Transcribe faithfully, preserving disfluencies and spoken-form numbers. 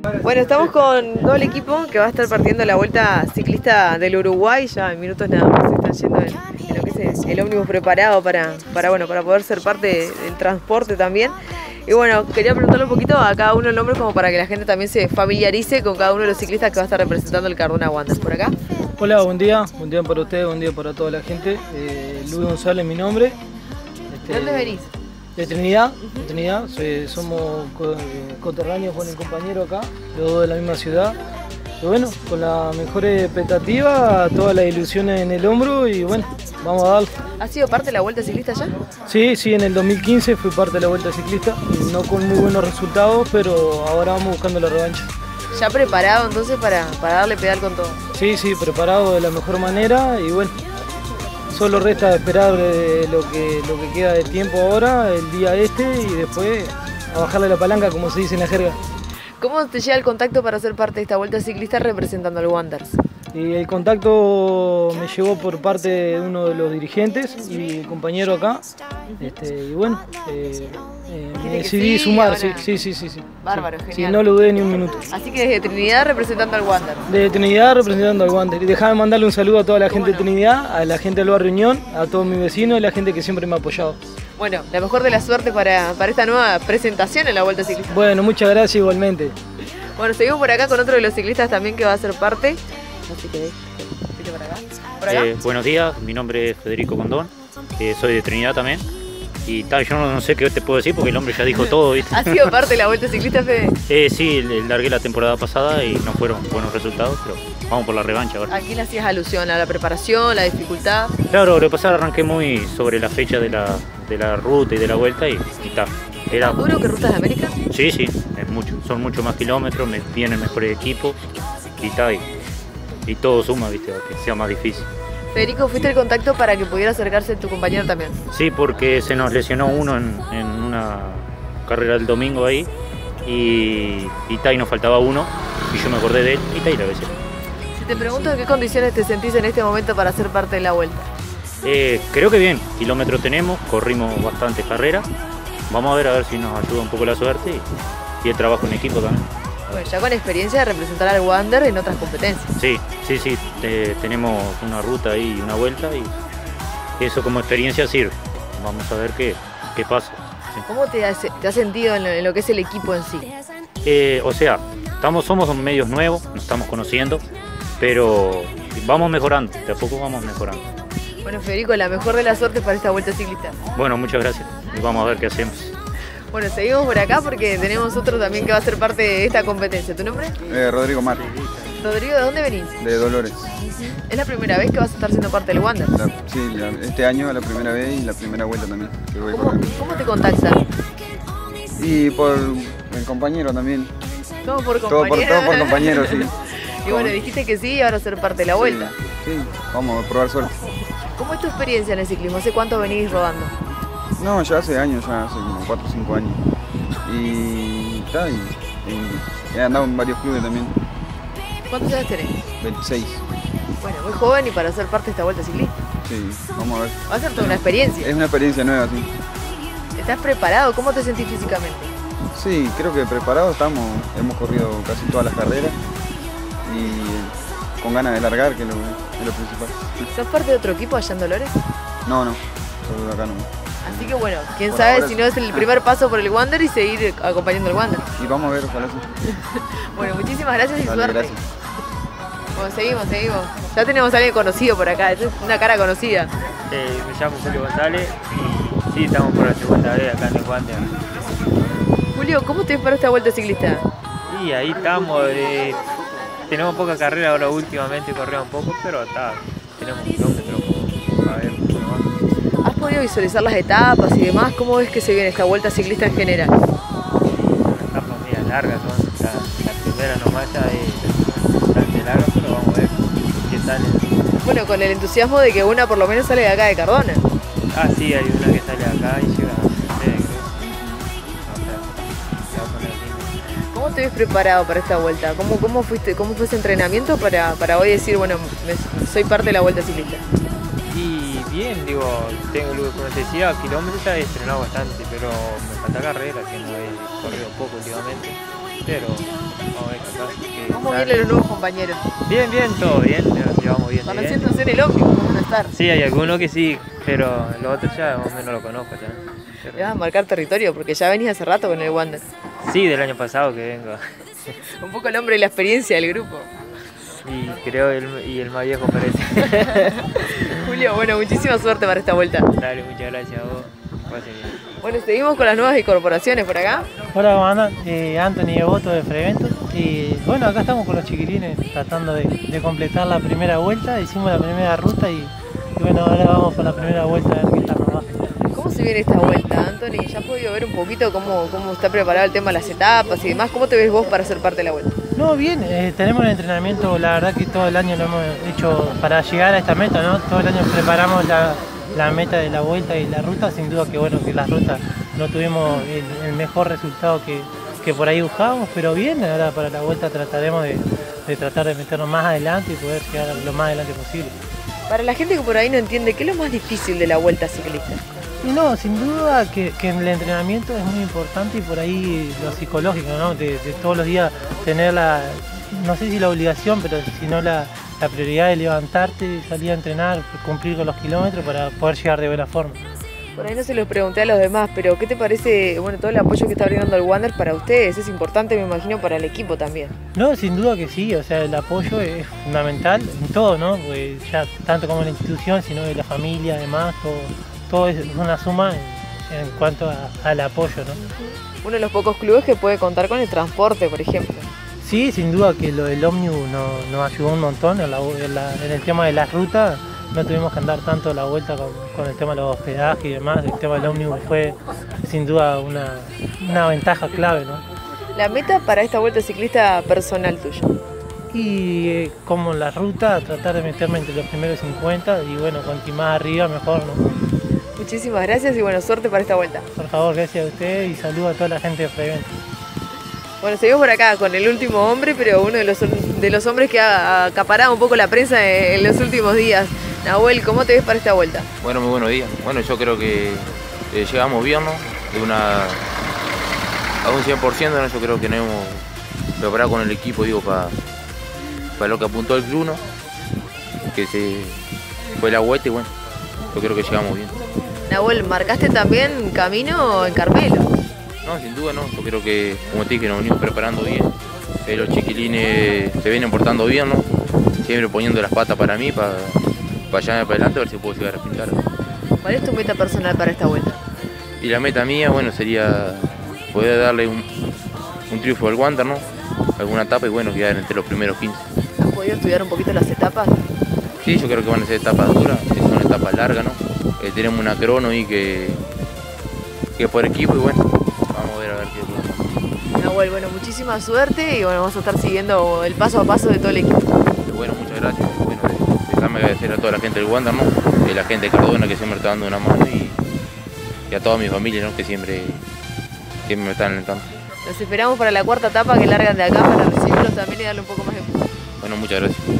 Bueno, estamos con todo el equipo que va a estar partiendo la Vuelta Ciclista del Uruguay. Ya en minutos nada más se están yendo en, en lo que es el ómnibus preparado para, para, bueno, para poder ser parte del transporte también. Y bueno, quería preguntarle un poquito a cada uno el nombre como para que la gente también se familiarice con cada uno de los ciclistas que va a estar representando el Cardona Wanderers. ¿Por acá? Hola, buen día. Buen día para ustedes, buen día para toda la gente. Eh, Luis González, mi nombre. Este, ¿De dónde venís? De Trinidad, de Trinidad. Soy, somos coterráneos con el compañero acá, los dos de la misma ciudad. Y bueno, con la mejor expectativa, todas las ilusiones en el hombro y bueno, vamos a darle. ¿Has sido parte de la Vuelta Ciclista ya? Sí, sí, en el dos mil quince fui parte de la Vuelta Ciclista, no con muy buenos resultados, pero ahora vamos buscando la revancha. ¿Ya preparado entonces para, para darle pedal con todo? Sí, sí, preparado de la mejor manera y bueno, solo resta esperar eh, lo, que, lo que queda de tiempo ahora, el día este y después a bajarle la palanca como se dice en la jerga. ¿Cómo te llega el contacto para ser parte de esta Vuelta Ciclista representando al Wanderers? Y el contacto me llegó por parte de uno de los dirigentes y el compañero acá. Este, y bueno, eh, eh, me decidí sí, sumar, ahora... sí, sí, sí, sí. Bárbaro, sí, genial. Sí, no lo dudé ni un minuto. Así que desde Trinidad representando al Wanderers. De Trinidad representando al Wanderers. Y déjame mandarle un saludo a toda la gente de Trinidad, a la gente del barrio Unión, a todos mis vecinos y a la gente que siempre me ha apoyado. Bueno, la mejor de la suerte para, para esta nueva presentación en la Vuelta Ciclista. Bueno, muchas gracias igualmente. Bueno, seguimos por acá con otro de los ciclistas también que va a ser parte. Así que, vete por acá. ¿Por acá? Eh, buenos días, mi nombre es Federico Condón, eh, soy de Trinidad también. Y tal, yo no, no sé qué te puedo decir porque el hombre ya dijo todo, ¿viste? ¿Has sido parte de la Vuelta Ciclista, Fede? Eh, sí, largué la temporada pasada y no fueron buenos resultados, pero vamos por la revancha ahora. ¿A quién le hacías alusión? ¿A la preparación, la dificultad? Claro, lo que pasa arranqué muy sobre la fecha de la, de la ruta y de la vuelta y tal. ¿Era duro que Rutas de América? Sí, sí, es mucho. Son mucho más kilómetros, me vienen mejores equipos y tal. Y, y todo suma, ¿viste? Que sea más difícil. Federico, ¿fuiste el contacto para que pudiera acercarse tu compañero también? Sí, porque se nos lesionó uno en, en una carrera del domingo ahí y, y tal, y nos faltaba uno y yo me acordé de él y tal, y la besé. Si te pregunto en qué condiciones te sentís en este momento para ser parte de la Vuelta. Eh, creo que bien, kilómetros tenemos, corrimos bastantes carreras. Vamos a ver a ver si nos ayuda un poco la suerte y, y el trabajo en equipo también. Bueno, ya con experiencia de representar al Wander en otras competencias. Sí, sí, sí, eh, tenemos una ruta ahí y una vuelta y eso como experiencia sirve. Vamos a ver qué, qué pasa. Sí. ¿Cómo te has, te has sentido en lo, en lo que es el equipo en sí? Eh, o sea, estamos, somos medios nuevos, nos estamos conociendo, pero vamos mejorando, de a poco vamos mejorando. Bueno, Federico, la mejor de las suertes para esta Vuelta Ciclista. Bueno, muchas gracias y vamos a ver qué hacemos. Bueno, seguimos por acá porque tenemos otro también que va a ser parte de esta competencia. ¿Tu nombre? Eh, Rodrigo Mar. Rodrigo, ¿de dónde venís? De Dolores. ¿Es la primera vez que vas a estar siendo parte del Wanderers? La, sí, la, este año la primera vez y la primera vuelta también. Que voy ¿Cómo, ¿Cómo te contactan? Y por el compañero también. Todo por Todo por, todo por compañero, sí. Y bueno, dijiste que sí y ahora ser parte de la vuelta. Sí, sí, vamos a probar suerte. ¿Cómo es tu experiencia en el ciclismo? ¿Hace cuánto venís rodando? No, ya hace años, ya hace como cuatro o cinco años. Y está, y, y he andado en varios clubes también. ¿Cuántos años tenés? veintiséis. Bueno, muy joven y para ser parte de esta Vuelta Ciclista. Sí, vamos a ver. Va a ser toda una experiencia. Es una experiencia nueva, sí. ¿Estás preparado? ¿Cómo te sentís físicamente? Sí, creo que preparados estamos. Hemos corrido casi todas las carreras y con ganas de largar, que es lo, es lo principal. ¿Sos parte de otro equipo allá en Dolores? No, no, solo acá no. Así que bueno, quién Por sabe ahora si sí. no es el primer paso por el Wander y seguir acompañando al Wander. Y vamos a ver, ojalá sí. Bueno, muchísimas gracias y Dale, suerte. gracias. Bueno, seguimos, seguimos. Ya tenemos a alguien conocido por acá, es una cara conocida. Eh, me llamo Julio González y sí, estamos por la segunda vez acá en el Wanderers. Julio, ¿cómo te ves para esta Vuelta Ciclista? Y ahí estamos, eh, tenemos poca carrera ahora últimamente, corremos un poco, pero está, tenemos kilómetros a ver cómo va. ¿Has podido visualizar las etapas y demás? ¿Cómo ves que se viene esta Vuelta Ciclista en general? Las etapas medias largas son, la, la primera nomás ya es bastante larga, pero vamos a ver qué sale. Bueno, con el entusiasmo de que una por lo menos sale de acá de Cardona. Ah, sí, hay una que sale acá y llega a Mercedes, creo. O sea, se va a poner lindo. ¿Cómo te ves preparado para esta vuelta? ¿Cómo, cómo, fuiste, cómo fue ese entrenamiento para, para hoy decir, bueno, me, soy parte de la Vuelta Ciclista? Y bien, digo, tengo, como te decía, kilómetros ya he entrenado bastante, pero me falta carrera, que no he corrido poco últimamente. pero vamos a ver capaz que ¿Cómo sale. vienen los nuevos compañeros? Bien, bien, todo bien, nos llevamos bien. de bien. Conociéndose en el ómnibus, ¿cómo no estar? Sí, hay algunos que sí, pero los otros ya más o menos lo conozco ya. Pero- Le vas a marcar territorio porque ya venís hace rato con el Wander. Sí, del año pasado que vengo. Un poco el hombre y la experiencia del grupo. Y creo el, y el más viejo parece. Julio, bueno, muchísima suerte para esta vuelta. Dale, muchas gracias a vos. Pase bien. Bueno, seguimos con las nuevas incorporaciones por acá. Hola, ¿cómo andan? Eh, Anthony de Voto de Freventos. Y bueno, acá estamos con los chiquilines tratando de, de completar la primera vuelta. Hicimos la primera ruta y, y bueno, ahora vamos por la primera vuelta a ver qué tal nos va. ¿Cómo se viene esta vuelta, Anthony? ¿Ya has podido ver un poquito cómo, cómo está preparado el tema de las etapas y demás? ¿Cómo te ves vos para ser parte de la vuelta? No, bien, eh, tenemos el entrenamiento, la verdad que todo el año lo hemos hecho para llegar a esta meta, ¿no? Todo el año preparamos la, la meta de la vuelta y la ruta, sin duda que bueno, que las rutas no tuvimos el, el mejor resultado que, que por ahí buscábamos, pero bien, ahora para la vuelta trataremos de, de tratar de meternos más adelante y poder llegar lo más adelante posible. Para la gente que por ahí no entiende, ¿qué es lo más difícil de la vuelta ciclista? Y no, sin duda que, que el entrenamiento es muy importante y por ahí lo psicológico, ¿no? De, de todos los días tener la, no sé si la obligación, pero sino la, la prioridad de levantarte, salir a entrenar, cumplir con los kilómetros para poder llegar de buena forma. Por ahí no se los pregunté a los demás, pero ¿qué te parece, bueno, todo el apoyo que está brindando el Wander para ustedes? Es importante, me imagino, para el equipo también. No, sin duda que sí, o sea, el apoyo es fundamental en todo, ¿no? Pues ya tanto como en la institución, sino de la familia, además, todo, todo es una suma en, en cuanto a, al apoyo, ¿no? Uno de los pocos clubes que puede contar con el transporte, por ejemplo. Sí, sin duda que lo del ómnibus nos, nos ayudó un montón en, la, en, la, en el tema de las rutas. No tuvimos que andar tanto la vuelta con, con el tema de los hospedajes y demás. El tema del ómnibus fue sin duda una, una ventaja clave, ¿no? La meta para esta vuelta ciclista personal tuya. Y eh, como en la ruta, tratar de meterme entre los primeros cincuenta y bueno, cuanto más arriba mejor, ¿no? Muchísimas gracias y bueno, suerte para esta vuelta. Por favor, gracias a ustedes y saludo a toda la gente de Freventos. Bueno, seguimos por acá con el último hombre, pero uno de los, de los hombres que ha acaparado un poco la prensa en los últimos días. Nahuel, ¿cómo te ves para esta vuelta? Bueno, muy buenos días. Bueno, yo creo que eh, llegamos bien, ¿no? De una, a un cien por ciento, ¿no? Yo creo que nos hemos preparado con el equipo, digo, para para lo que apuntó el club, ¿no? Que se fue la vuelta y bueno, yo creo que llegamos bien. Nahuel, marcaste también camino en Carmelo. No, sin duda, no. Yo creo que, como te dije, nos venimos preparando bien. Eh, los chiquilines se vienen portando bien, ¿no? Siempre poniendo las patas para mí, para, para allá para adelante, a ver si puedo llegar a pintar. ¿Cuál es tu meta personal para esta vuelta? Y la meta mía, bueno, sería poder darle un, un triunfo al Wander, ¿no? Alguna etapa y bueno, quedar entre los primeros quince. ¿Has podido estudiar un poquito las etapas? Sí, yo creo que van a ser etapas duras, que son etapas largas, ¿no? Eh, tenemos una crono ahí que, que es por equipo y bueno, vamos a ver a ver qué pasa. Nahuel, bueno, muchísima suerte y bueno, vamos a estar siguiendo el paso a paso de todo el equipo. Bueno, muchas gracias. Bueno, déjame agradecer a toda la gente del Wander, ¿no? Y a la gente de Cardona que siempre está dando una mano y, y a toda mi familia, ¿no? Que siempre, siempre me están alentando. Los esperamos para la cuarta etapa que largan de acá para recibirlos también y darle un poco más de... Bueno, muchas gracias.